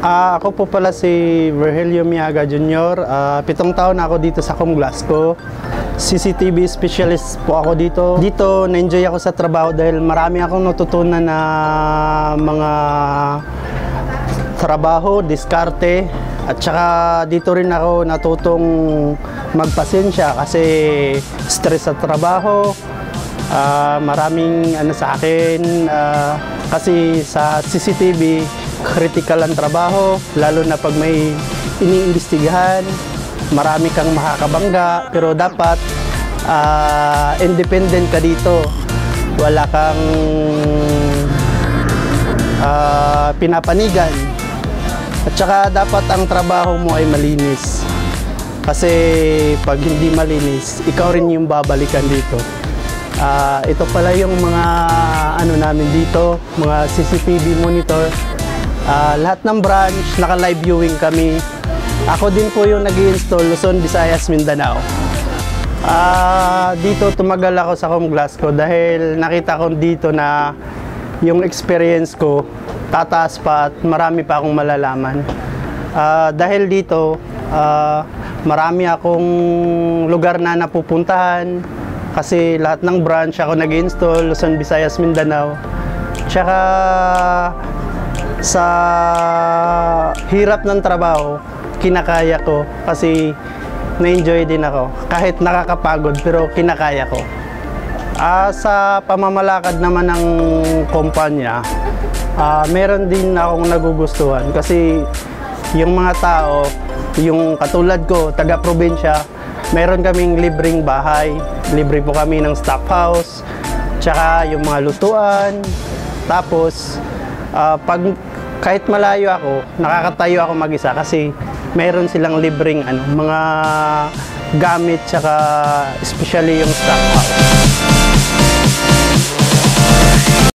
Ako po pala si Virgilio Miaga Jr. 7 taon na ako dito sa Comglasco. CCTV specialist po ako dito. Dito na-enjoy ako sa trabaho dahil marami akong natutunan na mga trabaho, diskarte. At saka dito rin ako natutong magpasensya kasi stress sa trabaho. Maraming sa akin kasi sa CCTV critical ang trabaho, lalo na pag may iniimbestigahan, marami kang makakabangga, pero dapat independent ka dito. Wala kang pinapanigan. At saka dapat ang trabaho mo ay malinis. Kasi pag hindi malinis, ikaw rin yung babalikan dito. Ito pala yung mga namin dito, mga CCTV monitor. Lahat ng branch, naka-live viewing kami. Ako din po yung nag-i-install Luzon, Visayas, Mindanao. Dito tumagal ako sa Comglasco dahil nakita ko dito na yung experience ko tataas pa at marami pa akong malalaman. Dahil dito, marami akong lugar na napupuntahan kasi lahat ng branch ako nag-i-install Luzon, Visayas, Mindanao. Tsaka sa hirap ng trabaho, kinakaya ko kasi na-enjoy din ako. Kahit nakakapagod pero kinakaya ko. Sa pamamalakad naman ng kumpanya, meron din akong nagugustuhan kasi yung mga tao, yung katulad ko, taga-probinsya, meron kaming libreng bahay. Libre po kami ng staff house, tsaka yung mga lutuan. Tapos, kahit malayo ako, nakakatayo ako mag-isa kasi meron silang libreng mga gamit tsaka especially yung staff house.